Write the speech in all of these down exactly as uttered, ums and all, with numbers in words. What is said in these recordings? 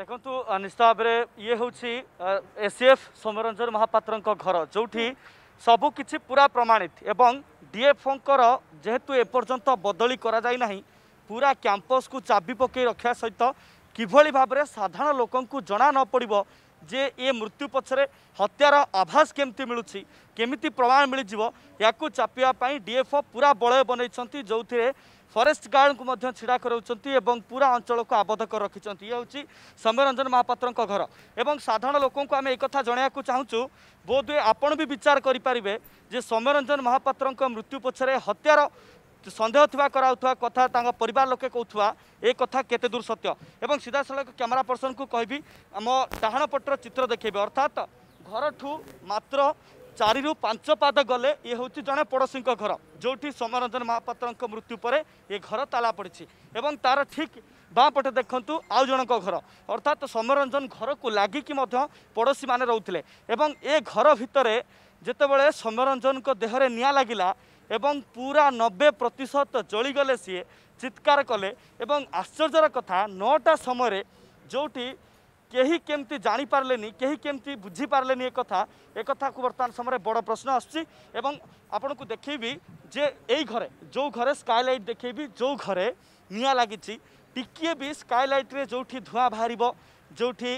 देखु निश्चित भाव में ये हूँ एसीएफ सौम्यरंजन महापात्र घर जो सबकि पूरा प्रमाणित एवं डीएफओंकर जेहेतु एपर्यंत बदली करा जाई नहीं पूरा कैंपस को चाबी पकई रखा सहित किभली भाव में साधारण लोक जना न पड़ो जे ये मृत्यु पछरे हत्यार आभास केमती मिलूँ केमिति प्रमाण मिल या चापियापाई डीएफओ पूरा बलय बनई जो फरेस्ट गार्ड को छिड़ा कर पूरा अंचल को आबद्ध कर रखिंट ये हूँ सौम्यरंजन महापात्र घर एवं साधारण लोक आम एक जनवाक चाहूँ बोधे आपण भी विचार करें जे सौम्यरंजन महापात्र मृत्यु पछरे हत्यार सन्देह थिबा कराउथवा कथा तांगा परिवार लोके कहउथवा ए कथा केते दूर सत्य एवं सीधा सड़क कैमरा पर्सन को कहबी आम डाहाण पटर चित्र देखेबे अर्थात घर ठू मात्र चारि रु पांच पाद गले ये हूँ जड़े पड़ोशी घर जोठी सौम्यरंजन महापात्र मृत्यु पर ये घर ताला पड़ी एवं तार ठीक बाँ पटे देखु आउ जन घर अर्थात सौम्यरंजन घर को लगिकी पड़ोशी मैंने रोते एवं ए घर भितर जितेबाला सौम्यरंजन को देहरे निया लगिला एवं पूरा नब्बे प्रतिशत जलीगले सी चित्कार कले एवं आश्चर्यर कथा नौटा समय जोटी कहीं केमती जानी पारलेनी कहीं केमती बुझी पारलेनी एक कथा एक कथा को वर्तमान समय बड़ प्रश्न आसुची एवं आपन को देखैबी जे एई घरे जो घरे स्काईलाइट देखैबी जो घरे निया लागी टिकिए भी स्काईलाइट रे जोठी धुआं बाहरिबो जोठी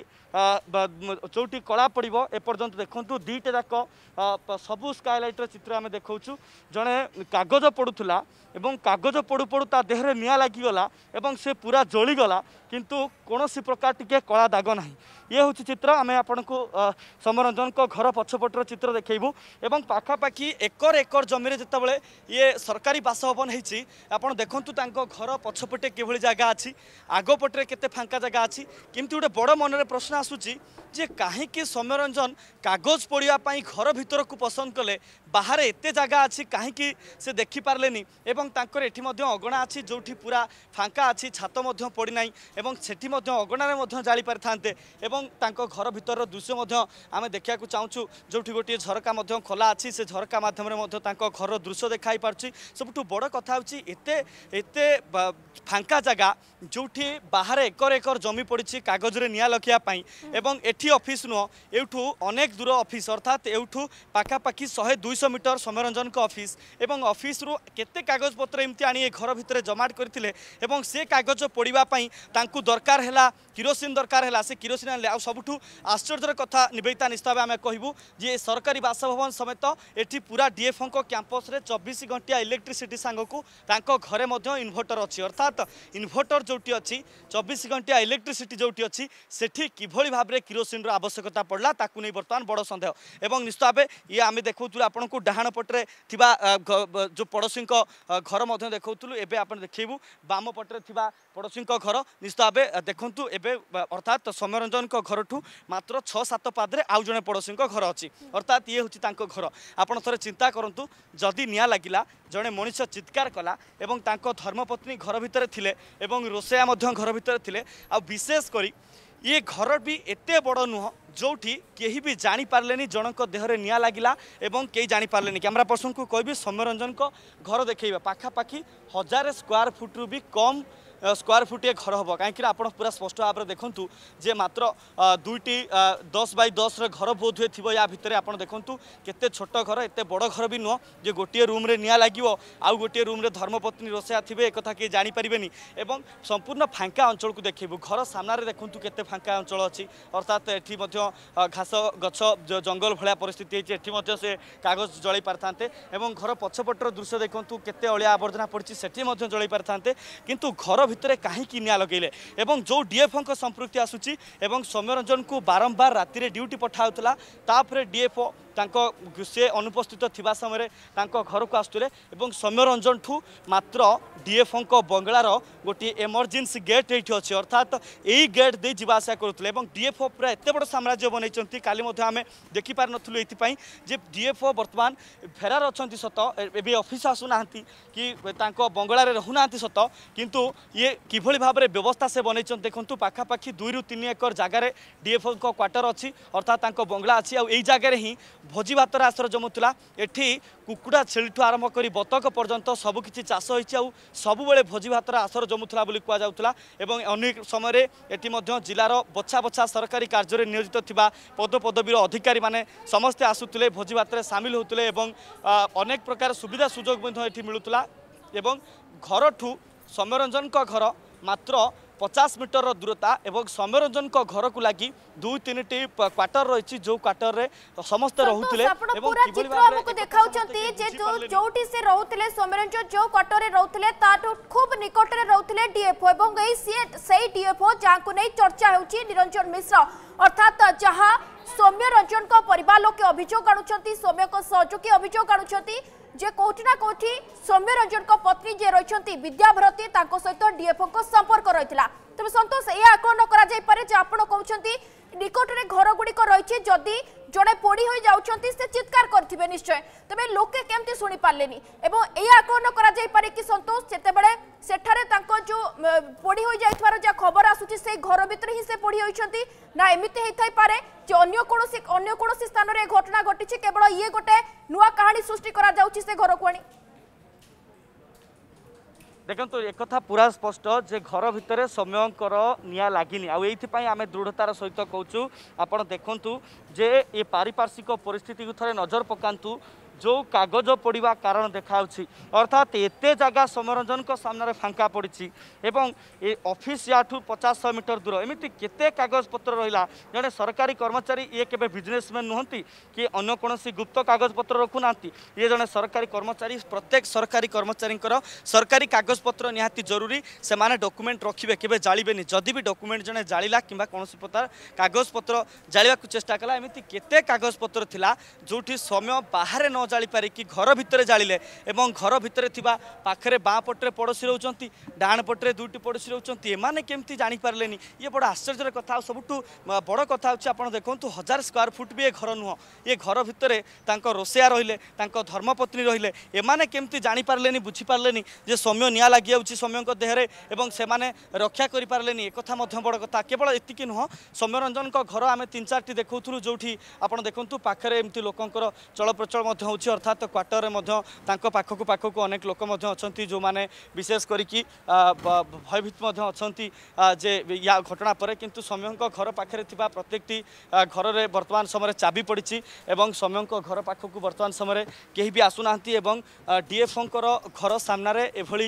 चौटी कला पड़ो एपर्यंत देखु दीटे जाक सबू स्काईलाइट चित्र आम देखा जड़े कागज पड़ूला एवं कागज पड़ू पड़ू ता देहरे निया लगिगला एवं से पूरा जलीगला किंतु कौन प्रकार टिके कला दाग ना ये हूँ चित्र आम आपण को सौम्यरंजन को घर पछपटर चित्र देखू एवं पाखापाखि एकर एकर जमी जितेबाला ये सरकारी बासभवन होती आपड़ देखु घर पछपटे किभली जगह अच्छी आगपटे केते फांका जगह अच्छी किंतु गोटे बड़ मन में प्रश्न आसूची जे कहीं सौम्यरंजन कागज पढ़ाई घर भीतर को पसंद कले बाहर एते जगह अच्छी कहीं से देखी पार्लेनी एवं तांकर एठी मध्य अगणा अच्छी जोठी पूरा फांका अच्छी छात मध्य पड़ना एवं सेठी मध्य अगणारे जाली पारि थांते एवं तांको घर भीतर दृश्य मध्य आमे देखा चाहूँ जोठी गोटे झरका मध्य खोला अच्छी से झरका माध्यम घर दृश्य देखाई पार्छि सबुठु बड़ कथा होछि एते एते फांका जगह जोठी बाहर एकर एकर जमी पड़ी कागज रे निया लखिया पाई एवं एठी ऑफिस नुह एठू अनेक दूर ऑफिस अर्थात एठू पाखापाखि शहे दुईश मीटर सौम्यरंजन को ऑफिस एवं ऑफिस रु केते कागज पत्र एमती आनी घर भितर जमाट करथिले एवं से कागज पढ़िबा पई तांकु दरकार हैला किरोसिन दरकार हैला से किरोसिन आनले आ सबुठू आश्चर्यर कथा निवेदिता निस्तावे आमे कहबू जे सरकारी बासभवन समेत एठी पूरा डीएफओ को कैंपस रे चौबीस घंटा इलेक्ट्रिसिटी सांगकू तांको घरे मध्य इन्वर्टर अछि अर्थात इन्वर्टर जोटी अछि चौबीस घंटा इलेक्ट्रिसिटी जोटी अछि सेठी किभली भाबरे किरोसिन आवश्यकता पड़ला ताकू नहीं बर्तमान बड़ सन्देह एवं निश्चित भाव ये आम देखुलू आपन को डाहाण पटे जो पड़ोशी घर मध्य देखुलू एवं आप देखू बाम पटे पड़ोशी घर निश्चित भाव देखु एवं अर्थात सौम्यरंजन घर ठू मात्र छः सात पादे आउ जड़े पड़ोशी घर अच्छी अर्थात ये हूँ घर आपड़ थे चिंता करूँ जदि निया लगिला जड़े मनीष चित्कार कला एवं धर्मपत्नी घर भितर थिले एवं रोसैया घर भितर थिले आ विशेष करी ये घर भी एते बड़ नुह जोठी केही भी जानी पारलेनी जनक देहरे निया लागिला एवं कई जानी पारलेनी कैमरा पर्सन को कहबी सौम्यरंजन को घर देखैबा पाखापाखि हजार स्क्वायर फुट रु भी कम स्क्वायर फुट ये घर हम कहीं आप पूरा स्पष्ट भाव में देखूँ जे मात्र दुईटी दस बै दस घर बोध हुए थी या भितर आप देखूँ केते छोट घर एत बड़ घर भी नुह जे गोटे रूम रे निया लगे आउ गोटे रूम रे धर्मपत्नी रोसैया थे एक कथा किए जानीपारे एवं संपूर्ण फांका अंचल को देखू घर सामने देखूँ केते फांका अंचल अच्छी अर्थात एटी घास गछ जंगल भाया परिस्थिति होती से कागज जलि पारिथान्ते एवं घर पछपटर दृश्य देखूँ केते अलिया आवर्जना पड़ी सेठी जलि पारिथान्ते किंतु घर भितर कहीं निया लगेले एवं जो डीएफओ को संपृक्ति आसुची एवं सौम्यरंजन को बारंबार राति रे ड्यूटी पठाउतला तापरे डीएफओ तांको से अनुपस्थित थिबा समय तांको घर को आसुले एवं सौम्यरंजन ठू मात्र डीएफओ को बंगलार गोटे इमरजेंसी गेट ये अच्छे अर्थात यही गेट दे जावासा करुले डीएफओ पूरा एत बड़ साम्राज्य बनई काली आम देखिपार नथुलु एथिपाई जे डीएफओ वर्तमान फेरार अच्छा सत ए ऑफिस आसुना कि बंगलार रहूना सत किंतु ये किभली भाव में व्यवस्था से बनई देखूँ पाखापाखि दुई रु तीन एकर जगार डीएफओ को क्वार्टर अच्छी अर्थात बंगला अच्छी आ जगार ही भोजी भातर आसर जमुला एठी कुकुड़ा छेली आरंभ कर बतक पर्यंत सबकि चाष होती सबु भोजी भातर आसर जमुला कहला एवं अनेक समय एटी जिलार बछा बछा सरकारी कार्य नियोजित थिबा पद पदवीर अधिकारी माने समस्ते आसुले भोजी भातर सामिल होते अनेक प्रकार सुविधा सुजोग मिलूला एवं घर ठू सौम्यरंजन घर मात्र पचास मीटर दूरता एवं सौम्यरंजन घर को लगी दुई तीन क्वार्टर रही जो क्वार्टर रे समस्त रहउतिले एवं चित्र हमको देखाउचंती जे जो जोटी से रहउतिले सौम्यरंजन जो क्वार्टर रे रहउतिले ताठो खूब निकट रे रहउतिले डीएफओ एवं एई सेई डीएफओ जाको नै चर्चा होउची निरंजन मिश्र अर्थात जहां सौम्यरंजन को परिवार लोके अभियोग आनुचंती सौम्य को सहयोगी अभियोग आनुचंती जे कोठी ना कोठी सौम्यरंजन को पत्नी जे रहिचंती विद्याभरती ताको सहित डीएफओ को संपर्क रहितला तबे संतोष ए आकलन करा जाय पारे जे आपण कहउचंती निकट रे घर गुडी को रहिछि जदी जड़े पोड़ी हो जाउछंती से चित्कार करथिबे निश्चय तबे लोके केमती सुनी पारलेनी एवं ए आकलन करा जाय पारे कि संतोष जेते बेले सेठारे ताको जो पोड़ी हो जायथवार जे खबर आसुची से घर भीतर ही से पोड़ी होइछंती ना एमिते हेथाय पारे जे अन्य कोनोसी अन्य कोनोसी स्थान रे घटना घटिछि केवल ये गोटे नुवा कहानी सृष्टि करा जाउछि से घर को आनी देखो तो एक कथा पूरा स्पष्ट जे घर भितर सौम्यंकर निया लागिनी आईपाई आम दृढ़तार सहित कहूँ आपड़ देखु जे ये पारिपार्श्विक परिस्थिति को थे नजर पकातु जो कागज पड़ा कारण देखा अर्थात एत जगह सौम्यरंजन सामने फांका पड़ी एवं ये ऑफिस या पचास सौ मीटर दूर एमती केते कागज पत्र रहा जड़े सरकारी कर्मचारी ये केबे बिजनेसमैन नुहति कि अन्य कौन गुप्त कागज पत्र रखुना ये जड़े सरकारी कर्मचारी प्रत्येक सरकारी कर्मचारी सरकारी कागज पत्र निहाती जरूरी से माने डॉक्यूमेंट रखिबे केबे जालिबेनी जदि भी डॉक्यूमेंट जने जालिला किंबा कोनोसी प्रकार कागज पत्र जालिबा को चेष्टा कला एमती केते कागज पत्र थिला जोठी सौम्य बाहर न जाली पारे कि घर भितर जालिले एवं घर भितर थिबा पाखरे बाँ पटरे पड़ोसी रहउचंती डाण पटरे दुईटी पड़ोसी रहउचंती एमाने केमती जानि पारलेनी ये बड़ आश्चर्यर कथा सबुठू बड़ कथा होछि आपण देखंतु हजार स्क्वायर फुट भी ये घर नुह ये घर भितर तांको रोसेया रहिले तांको धर्मपत्नी रहिले एमाने केमती जानि पारलेनी बुझी पारलेनी जे सौम्य निया लागि जाउछि सौम्यको देहरे एवं सेमाने रक्षा करि पारलेनी एक कथा मध्य बड़ कथा केवल एतिकी नुह सौम्यरंजन को घर आमे तीन चारटी देखौथुलु जोठी आपण देखंतु पाखरे एमती लोकंकर चल प्रचल मध्य होछि अर्थात क्वार्टर में पाखक पाखक अनेक लोक अच्छा जो मैंने विशेष करी भयभीत अच्छा जे या घटना पर किंतु सौम्य घर पाखे प्रत्येक घर में वर्तमान समय चाबी पड़ी एवं सौम्य घर पाखक वर्तमान समय कहीं भी आसुना डीएफओ घर सामने एभली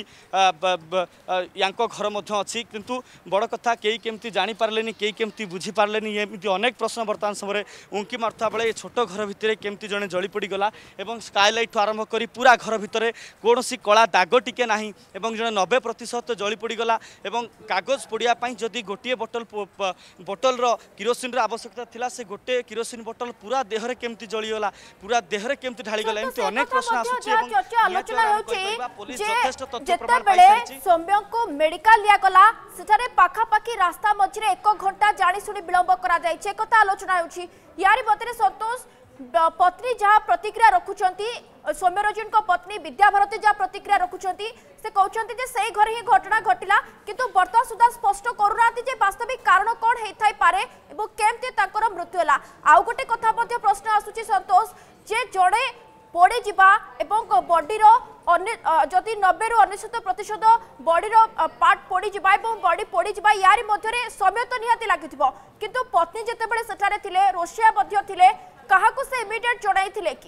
या घर अच्छी किंतु बड़ कथा कई केमती जानी पारलेनी कई केमती बुझी पारलेनी एमती अनेक प्रश्न वर्तमान समय उंकी मारुता बेले छोट घर भितर केमती जड़े जली पड़गला एवं स्काईलाइट आरंभ कर पूरा घर भितर कौन सी कला दाग टिके ना एवं जड़े नब्बे प्रतिशत जली पड़गला एवं कागज पोड़ापी जदि गोटे बोतल बोतल किरोसिन आवश्यकता थिला से गोटे किरोसिन बोतल पूरा देहरे केमती जलीगला पूरा देहरे केमती ढालीगला एमती अनेक प्रश्न आसुछि एवं आलोचना होछि जे जेतेबेले सौम्य को मेडिकल लिया गला सेठारे पाखा पाखी रास्ता मझिरे एक घंटा जानी सुनी विलंब करा जायछि एकता आलोचना होछि यारी बतरे संतोष पत्नी जहाँ प्रतिक्रिया रखुचंती सौम्यरंजन को पत्नी विद्याभरती जहाँ प्रतिक्रिया रखुचंती से कहउचंती जे सही घर ही घटना घटिला किंतु वर्तमान सुधा स्पष्ट करूनाती जे वास्तविक कारण कौन हेथाय पारे एवं केमते ताकर मृत्यु होला आउ गोटे कथा मध्ये प्रश्न आसुची संतोष जे जड़े पड़ी जिबा एवं बॉडी रो जदि नब्बे रु अनेशत प्रतिशत बॉडी रो पार्ट पड़ी जिबा एवं बॉडी पड़ी जिबा यारी मध्यरे समय तो निहाती लागिथिबो किंतु पत्नी जेतेबेले सेठारे थिले रोशिया मध्य थिले काहाकु से इमिडिएट जणाई थिले कि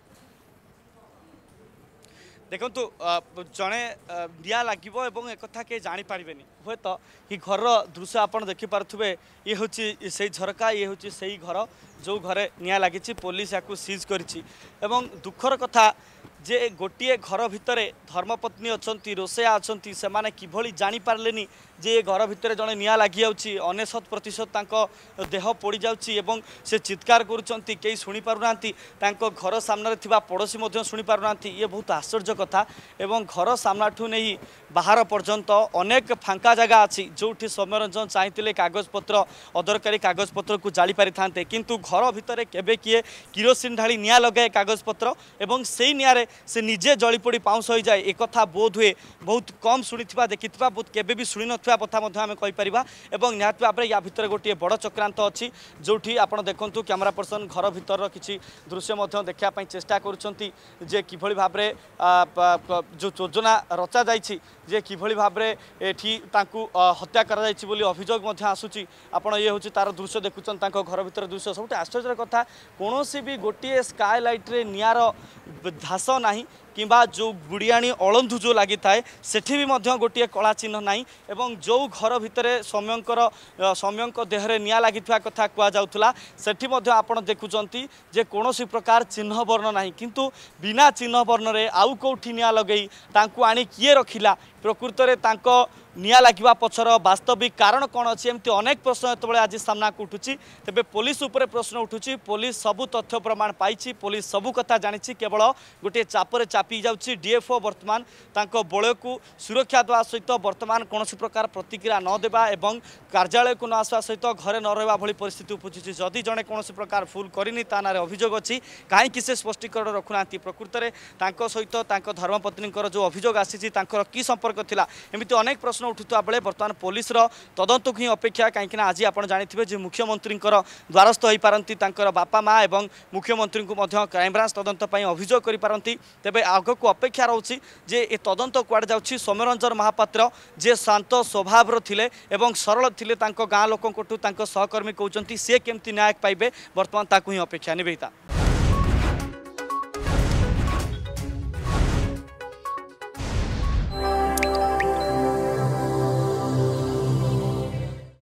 देखु जड़े निया लगे और एक कथा के जापर हे तो कि घर दृश्य आप देखिपे ये हूँ से झरका ये हूँ से घर जो घरे निया लगी पुलिस या सीज कर दुखर कथा जे गोटे घर भितर धर्मपत्नी अच्छा रोसैया अच्छा से मैंने किभली जापारे जे घर भितर जड़े निया लगी अनेशत प्रतिशत देह पोड़ी जाऊँगी से चित्कार करुँच शुणी पारना घर सामने थिबा पड़ोशी शुणी पारना ये बहुत आश्चर्य कथा एवं घर सामना ठू नहीं बाहर पर्यंत अनेक फांका जगह अच्छी जो सौम्यरंजन चाहिए कागजपत्र अदरकारी कागजपत्र को जाली पारि था किंतु घर भितर केबे किए किरोसिन ढाली निया लगाए कागजपत्र एवं से निआरे से निजे जलीपोड़ी पाउंस हो जाए एक बोध हुए बहुत कम शुणी देखि बहुत केबे भी शुणी नथिबा कथा मध्य आमे कहि परिबा एवं निहात भाबरे या भितर गोटे बड़ चक्रांत अच्छी जोठी आपण देखंतु कैमरा पर्सन घर भितर किछि दृश्य मध्य देखा पई चेष्टा करूछंती जे किभଳି भाबरे जो योजना रचा जाइछि जे किभଳି भाबरे एठी तांकु हत्या करा जाइछि बोली अभियोग मध्य आसुछि आपण ये होछि तार दृश्य देखुछन तांको घर भितर दृश्य सबटे आश्चर्य कथा कोनोसी भी गोटे स्काय लाइट रे नियार धास नाही किंबा जो बुढ़ियाणी अलंधु जो लगी थाए सेठी भी मध्य गोटे कला चिन्ह नहीं एवं जो घर भितर सौम्यंकर सौम्यंक देहरे निया लगी कथा कहुला सेठी मध्य आपण देखुचंती जे कौनसी प्रकार चिन्ह वर्ण नहीं किंतु बिना चिन्ह वर्ण रे आउ कौठी निया लगई तांकु आनी किए रखिला प्रकृत रे तांको निया लगिबा पछर वास्तविक कारण कौन अच्छी एमती अनेक प्रश्न जो आज सामना को उठुची तेबे पुलिस उपरे प्रश्न उठुची पुलिस सबु तथ्य प्रमाण पाई पुलिस सबु कथा जानी केवल गोटे चापर चापी जाउची डीएफओ वर्तमान तांको बल को सुरक्षा देवा सहित वर्तमान कौन प्रकार प्रतिक्रिया न देवा एवं कार्यालय को न आसवा सहित घरे न रहा भली परिस्थिति उपजुची जदि जड़े कौन प्रकार फुल करनी ता नारे अभियोग अच्छी कहीं से स्पष्टीकरण रखुना प्रकृत में तांको सहित तांको धर्मपत्नी जो अभियोग आसी कि संपर्क थिला एमती अनेक प्रश्न उठुता बेले बर्तमान पुलिस तदंत को ही अपेक्षा कहीं आज आप जानी जे मुख्यमंत्री द्वारस्थ हो पारती बापा माँ और मुख्यमंत्री को क्राइमब्रांच तदंत अभियोग कर पारती तेबे आग को अपेक्षा रोचे जे ए तदंत कुआड़ जाउछि सौम्यरंजन महापात्र जे शांत स्वभाव थिले एवं सरल थिले तांको गाँ लोकंकटू तांको सहकर्मी कहउचंती से केमती न्याय पाइबे बर्तमान ताकू ही अपेक्षा निवेदिता।